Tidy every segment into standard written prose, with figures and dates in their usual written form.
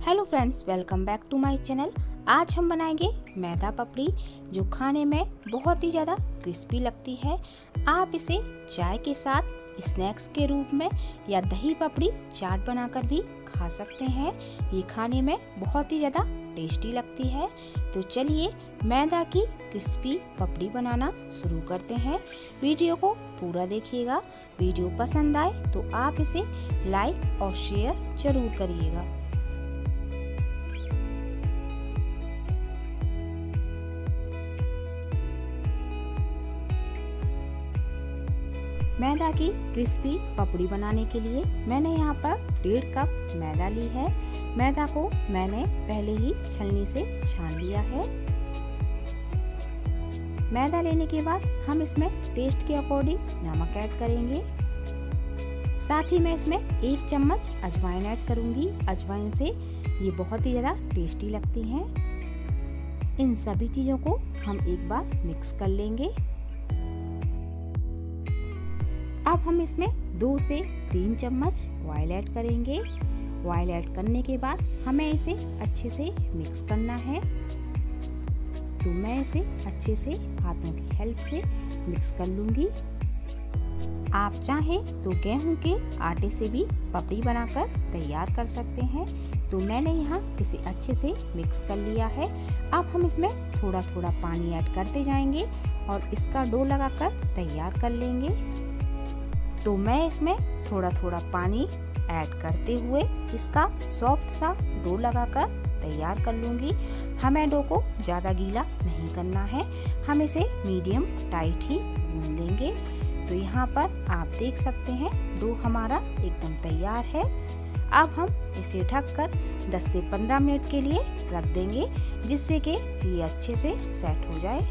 Hello friends, welcome back to my channel. आज हम बनाएंगे मैदा पपड़ी, जो खाने में बहुत ही ज़्यादा क्रिस्पी लगती है। आप इसे चाय के साथ स्नैक्स के रूप में या दही पपड़ी चाट बनाकर भी खा सकते हैं। ये खाने में बहुत ही ज़्यादा टेस्टी लगती है। तो चलिए मैदा की क्रिस्पी पपड़ी बनाना शुरू करते हैं। वीडियो को पूरा देखिएगा। वीडियो पसंद आए तो आप इसे लाइक और शेयर जरूर करिएगा। मैदा की क्रिस्पी पपड़ी बनाने के लिए मैंने यहाँ पर 1.5 कप मैदा ली है। मैदा को मैंने पहले ही छलनी से छान लिया है। मैदा लेने के बाद हम इसमें टेस्ट के अकॉर्डिंग नमक ऐड करेंगे। साथ ही मैं इसमें 1 चम्मच अजवाइन ऐड करूँगी। अजवाइन से ये बहुत ही ज़्यादा टेस्टी लगती हैं। इन सभी चीज़ों को हम एक बार मिक्स कर लेंगे। अब हम इसमें 2 से 3 चम्मच ऑयल ऐड करेंगे। ऑयल ऐड करने के बाद हमें इसे अच्छे से मिक्स करना है। तो मैं इसे अच्छे से हाथों की हेल्प से मिक्स कर लूँगी। आप चाहें तो गेहूं के आटे से भी पपड़ी बनाकर तैयार कर सकते हैं। तो मैंने यहाँ इसे अच्छे से मिक्स कर लिया है। अब हम इसमें थोड़ा थोड़ा पानी ऐड करते जाएंगे और इसका डो लगाकर तैयार कर लेंगे। तो मैं इसमें थोड़ा थोड़ा पानी ऐड करते हुए इसका सॉफ्ट सा डो लगाकर तैयार कर लूँगी। हमें डो को ज़्यादा गीला नहीं करना है, हम इसे मीडियम टाइट ही गूंद लेंगे। तो यहाँ पर आप देख सकते हैं डो हमारा एकदम तैयार है। अब हम इसे ढककर 10 से 15 मिनट के लिए रख देंगे, जिससे कि ये अच्छे से सेट हो जाए।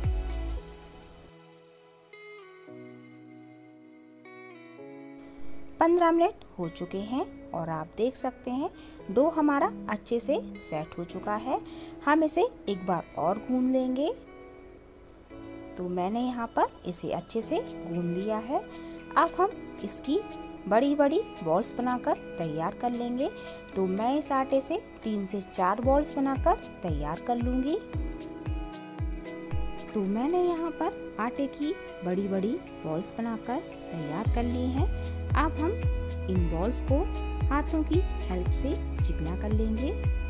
पंद्रह मिनट हो चुके हैं और आप देख सकते हैं डो हमारा अच्छे से सेट हो चुका है। हम इसे एक बार और गूंद लेंगे। तो मैंने यहाँ पर इसे अच्छे से गूंद लिया है। अब हम इसकी बड़ी बड़ी बॉल्स बनाकर तैयार कर लेंगे। तो मैं इस आटे से 3 से 4 बॉल्स बनाकर तैयार कर लूँगी। तो मैंने यहाँ पर आटे की बड़ी बड़ी बॉल्स बनाकर तैयार कर ली हैं। अब हम इन बॉल्स को हाथों की हेल्प से चिकना कर लेंगे।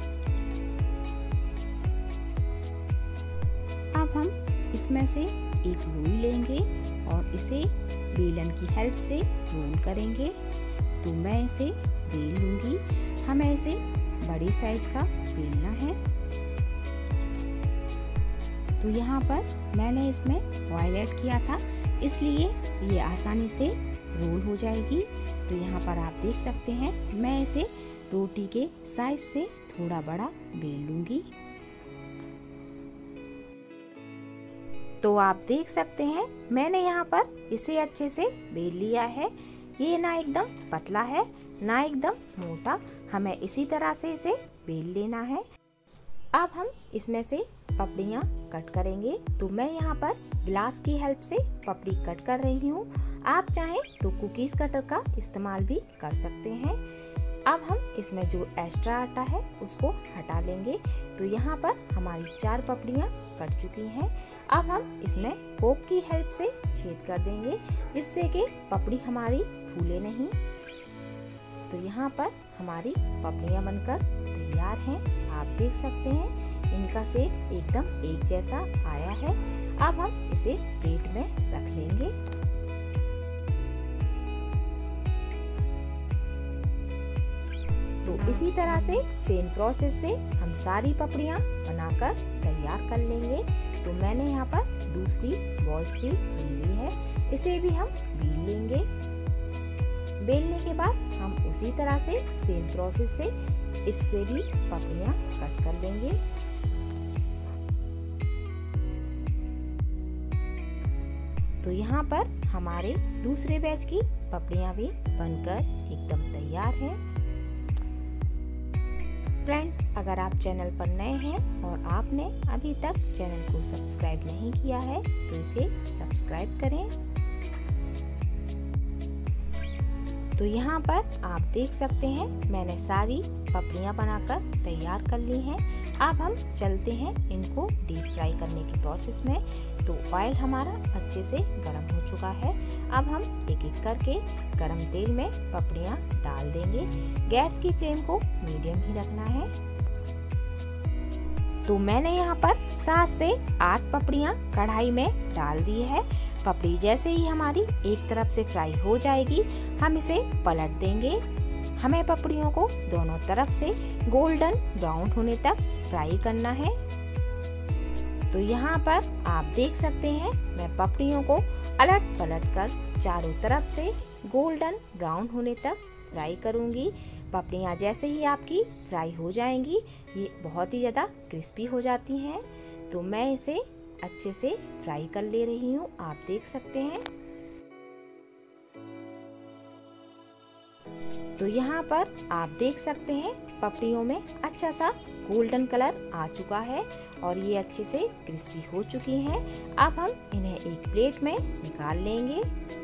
अब हम इसमें से एक लोई लेंगे और इसे बेलन की हेल्प से रोल करेंगे। तो मैं इसे बेल लूँगी। हमें इसे बड़े साइज का बेलना है। तो यहाँ पर मैंने इसमें ऑयल ऐड किया था, इसलिए ये आसानी से रोल हो जाएगी। तो यहाँ पर आप देख सकते हैं मैं इसे रोटी के साइज से थोड़ा बड़ा बेल लूँगी। तो आप देख सकते हैं मैंने यहाँ पर इसे अच्छे से बेल लिया है। ये ना एकदम पतला है ना एकदम मोटा, हमें इसी तरह से इसे बेल लेना है। अब हम इसमें से पपड़ियाँ कट करेंगे। तो मैं यहाँ पर ग्लास की हेल्प से पपड़ी कट कर रही हूँ। आप चाहें तो कुकीज कटर का इस्तेमाल भी कर सकते हैं। अब हम इसमें जो एक्स्ट्रा आटा है उसको हटा लेंगे। तो यहाँ पर हमारी 4 पपड़ियाँ कट चुकी हैं। अब हम इसमें फोक की हेल्प से छेद कर देंगे, जिससे कि पपड़ी हमारी फूले नहीं। तो यहाँ पर हमारी पपड़ियाँ बनकर तैयार हैं। आप देख सकते हैं इनका शेप एकदम एक जैसा आया है। अब हम इसे प्लेट में रख लेंगे। तो इसी तरह से सेम प्रोसेस से हम सारी पपड़ियाँ बनाकर तैयार कर लेंगे। तो मैंने यहाँ पर दूसरी बॉल्स भी बेल ली है, इसे भी हम बेल लेंगे। बेलने के बाद हम उसी तरह से सेम प्रोसेस से इससे भी पपड़ियाँ कट कर लेंगे। तो यहाँ पर हमारे दूसरे बैच की पपड़ियाँ भी बनकर एकदम तैयार हैं। फ्रेंड्स, अगर आप चैनल पर नए हैं और आपने अभी तक चैनल को सब्सक्राइब नहीं किया है तो इसे सब्सक्राइब करें। तो यहाँ पर आप देख सकते हैं मैंने सारी पपड़ियाँ बनाकर तैयार कर ली हैं। अब हम चलते हैं इनको डीप फ्राई करने की प्रोसेस में। तो ऑयल हमारा अच्छे से गर्म हो चुका है। अब हम एक एक करके गरम तेल में पपड़ियाँ डाल देंगे। गैस की फ्लेम को मीडियम ही रखना है। तो मैंने यहाँ पर 7 से 8 पपड़ियाँ कढ़ाई में डाल दी है। पपड़ी जैसे ही हमारी एक तरफ से फ्राई हो जाएगी, हम इसे पलट देंगे। हमें पपड़ियों को दोनों तरफ से गोल्डन ब्राउन होने तक फ्राई करना है। तो यहाँ पर आप देख सकते हैं मैं पपड़ियों को अलट पलट कर चारों तरफ से गोल्डन ब्राउन होने तक फ्राई करूँगी। पपड़ियाँ जैसे ही आपकी फ्राई हो जाएंगी, ये बहुत ही ज़्यादा क्रिस्पी हो जाती हैं। तो मैं इसे अच्छे से फ्राई कर ले रही हूँ, आप देख सकते हैं। तो यहाँ पर आप देख सकते हैं पपड़ियों में अच्छा सा गोल्डन कलर आ चुका है और ये अच्छे से क्रिस्पी हो चुकी हैं। अब हम इन्हें एक प्लेट में निकाल लेंगे।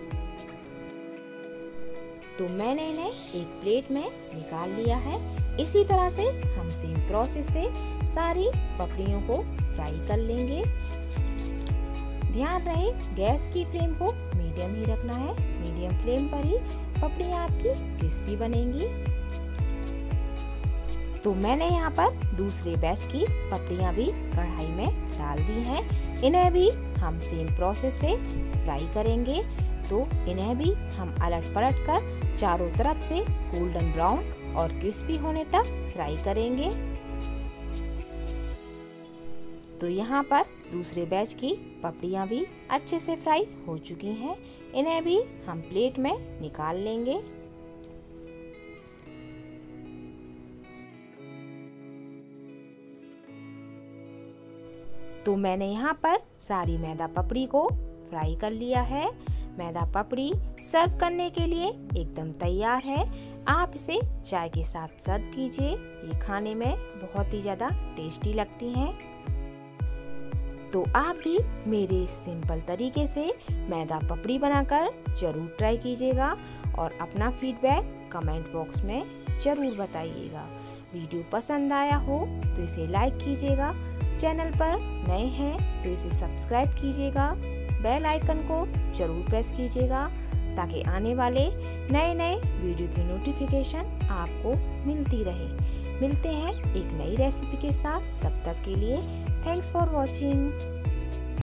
तो मैंने इन्हें एक प्लेट में निकाल लिया है। इसी तरह से हम सेम प्रोसेस से सारी पपड़ियों को फ्राई कर लेंगे। ध्यान रहे गैस की फ्लेम को मीडियम ही रखना है। मीडियम फ्लेम पर ही पपड़ियाँ आपकी क्रिस्पी बनेंगी। तो मैंने यहाँ पर दूसरे बैच की पपड़ियाँ भी कढ़ाई में डाल दी हैं। इन्हें भी हम सेम प्रोसेस से फ्राई करेंगे। तो इन्हें भी हम अलट पलट कर चारों तरफ से गोल्डन ब्राउन और क्रिस्पी होने तक फ्राई करेंगे। तो यहाँ पर दूसरे बैच की पपड़ियाँ भी अच्छे से फ्राई हो चुकी हैं। इन्हें भी हम प्लेट में निकाल लेंगे। तो मैंने यहाँ पर सारी मैदा पपड़ी को फ्राई कर लिया है। मैदा पपड़ी सर्व करने के लिए एकदम तैयार है। आप इसे चाय के साथ सर्व कीजिए। ये खाने में बहुत ही ज़्यादा टेस्टी लगती हैं। तो आप भी मेरे इस सिंपल तरीके से मैदा पपड़ी बनाकर ज़रूर ट्राई कीजिएगा और अपना फीडबैक कमेंट बॉक्स में ज़रूर बताइएगा। वीडियो पसंद आया हो तो इसे लाइक कीजिएगा। चैनल पर नए हैं तो इसे सब्सक्राइब कीजिएगा। बेल आइकन को जरूर प्रेस कीजिएगा ताकि आने वाले नए नए वीडियो की नोटिफिकेशन आपको मिलती रहे। मिलते हैं एक नई रेसिपी के साथ। तब तक के लिए थैंक्स फॉर वॉचिंग।